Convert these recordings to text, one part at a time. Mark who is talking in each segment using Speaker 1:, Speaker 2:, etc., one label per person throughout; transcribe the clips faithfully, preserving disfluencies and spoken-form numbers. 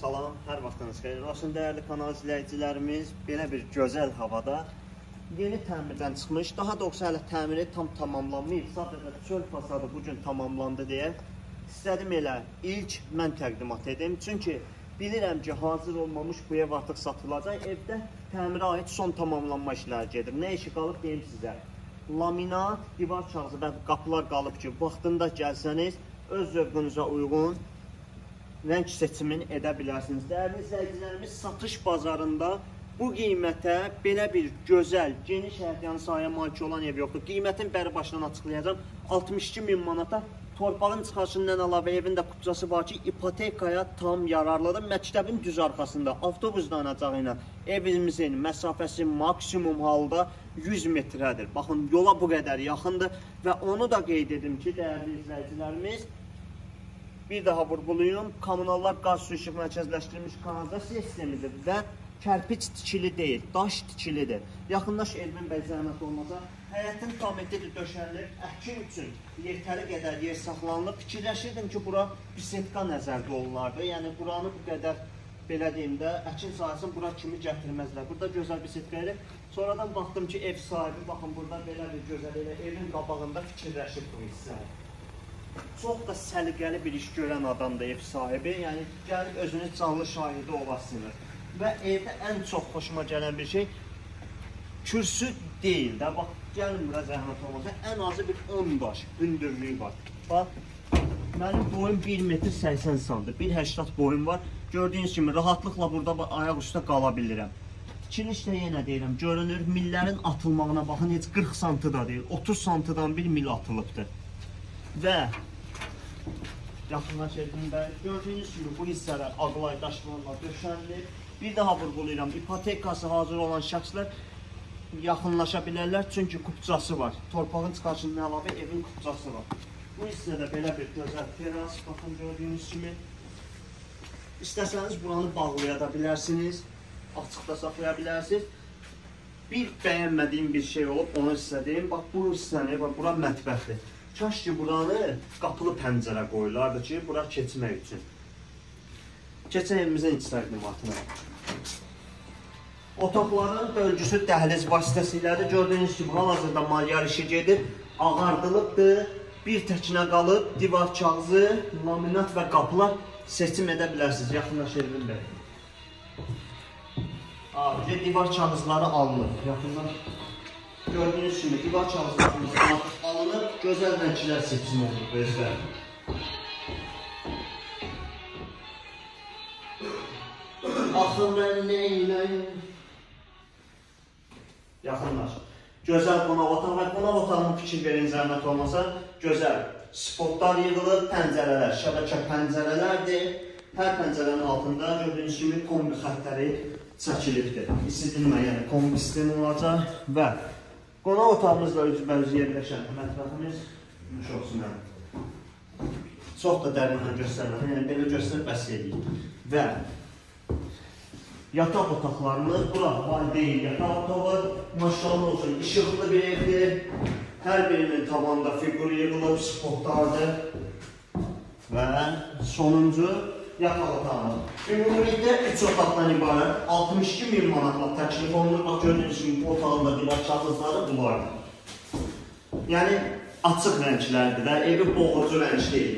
Speaker 1: Salam, hər vaxtınız xeyir olsun dəyərli kanal izləyicilərimiz. Belə bir gözəl havada yeni təmirdən çıxmış, daha doğrusu hələ təmiri tam tamamlanmayıb. Sadəcə çöl fasadı bugün tamamlandı deyə istədim elə ilk mən təqdimat edim. Çünki bilirəm ki, hazır olmamış bu ev artıq satılacaq. Evdə təmirə aid son tamamlanma işləri gedir. Nə işi qalıb deyim sizə. Laminat, divar kağızı və qapılar qalıb ki, vaxtında gəlsəniz öz zövqünüzə uyğun rəng seçimini edə bilərsiniz. Dəyərli izləyicilərimiz, satış bazarında bu qiymətə belə bir gözəl, geniş həyətyanı sahəyə malik olan ev yoxdur. Qiymətin bəri başdan açıqlayacağım. altmış iki min manata torpağın çıxarışından əlavə evin də kupçası var ki, ipotekaya tam yararlıdır. Məktəbin düz arxasında avtobus dayanacağı ilə evimizin məsafəsi maksimum halda yüz metrədir. Baxın, yola bu qədər yaxındır və onu da qeyd edim ki, dəyərli izləyicilərimiz, bir daha vurğulayım, kommunallar qaz su işıq mərkəzləşdirilmiş kanalizasiya sistemidir və kərpiç tikili deyil, daş tikilidir. Yaxınlaş Elmin bəy zəhmət olmasa, həyətin tam etdidir döşənilir, əkin üçün yetəri qədər yer saxlanılır. Fikirləşirdim ki, bura bisetka nəzərdə olunardı, yəni buranı bu qədər, belə deyim də, əkin sahəsini bura kimi gətirməzlər. Burada gözəl bisetka ilə, sonradan baxdım ki, ev sahibi, baxın, burada belə bir gözəl elə evin qabağında fikirləşib bu hissəni. Çox da səliqəli bir iş görən adamdır ev sahibi, yəni gəlib özünüz canlı şahidi olasınız. Və evdə ən çox xoşuma gələn bir şey kürsü deyil də, bax, gəlin bura zəhmət olmasa, ən azı bir on baş hündürlüyü var. Bax, mənim boyum bir metr səksən santimetr, bir həktat boyum var. Gördüyünüz kimi rahatlıqla burada ayaq üstə qala bilirəm. Tikiliş də yenə deyirəm, görünür, millərin atılmağına baxın, heç qırx santimetr da deyil, otuz santimetrdən bir mil atılıbdır. Və yaxınlaş Elmin bəy, gördüyünüz kimi bu hissələr ağlay daşlarla döşənilir. Bir daha vurğulayıram, ipotekası hazır olan şəxslər yaxınlaşa bilərlər, çünki kupçası var. Torpağın çıxarışından əlavə evin kupçası var. Bu hissədə belə bir gözəl teras, baxın gördüyünüz kimi. İstəsəniz buranı bağlaya da bilərsiniz, açıqda saxlaya bilərsiniz. Bir bəyənmədiyim bir şey olub, onu sizə deyim. Bax, bu hissəni, bura mətbəxdir. Kaş ki, buranı qapılı pəncərə qoyulardı ki, bura keçmək üçün. Keçən evimizin iç təqdimatına. Otaqların bölgüsü dəhliz vasitəsilədir. Gördüyünüz kimi, hal-hazırda malyar işi gedir, ağardılıbdır, bir təkinə qalıb, divar kağızı, laminat və qapılar seçim edə bilərsiniz. Yaxınlaş Elmin bəy. Abici, divar kağızları alınır. Yaxınlaş. Gördüyünüz kimi, divar kağızlarımız alınır, gözəl rənglər seçim olunur bezlər. Axı mən neyləyim? Yaxınlaş. Gözəl qonaq otaq və qonaq otağının fikir verin zəhmət olmasa, gözəl spotlar yığılır, pəncərələr, şəbəkə pəncərələrdir. Hər pəncərənin altında gördüyünüz kimi kombi xətləri çəkilibdir. İsidilmə, yəni kombi sistemi olacaq və qonaq otağımızla üzbəüz yerləşən mətbəximiz gümüş olsun mənim. Çox da dərindən göstərməm, yəni belə göstərib bəs edeyim. Və yataq otaqlarımız, bura valideyn yataq otağı, maşallah olsun, işıqlı bir evdir. Hər birinin tavanında fiqur yığılıb, spotlardır. Və sonuncu yataq otağımız. Ümumilikdə üç otaqdan ibarət altmış iki min manatla təklif olunur. Bax, gördüyünüz kimi, bu otağında divar kağızları bunlardır. Yəni, açıq rənglərdir və evi boğucu rəng deyil.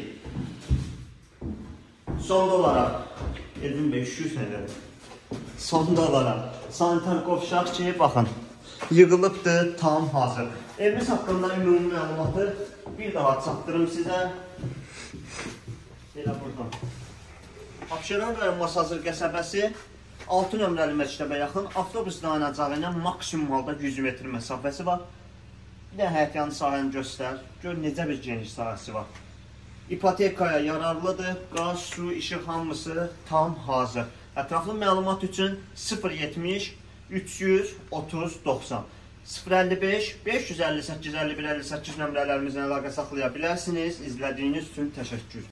Speaker 1: Sonda olaraq, Elmin bəy, üç yüz nədir? Sonda olaraq, sanitar qovşaq ki, baxın, yığılıbdır, tam hazır. Evimiz haqqında ümumi məlumatı bir daha çatdırım sizə. Elə buradan. Abşeron rayon Masazır qəsəbəsi altı nömrəli məktəbə yaxın avtobus dayanacağı ilə maksimum halda yüz metr məsafəsi var. Bir də həyətyanı sahəni göstər. Gör necə bir geniş sahəsi var. İpotekaya yararlıdır. Qaz, su, işıq hamısı tam hazır. Ətraflı məlumat üçün sıfır yetmiş üç yüz otuz doxsan sıfır əlli beş beş yüz əlli səkkiz əlli bir əlli səkkiz nömrələrimizlə əlaqə saxlaya bilərsiniz. İzlədiyiniz üçün təşəkkür.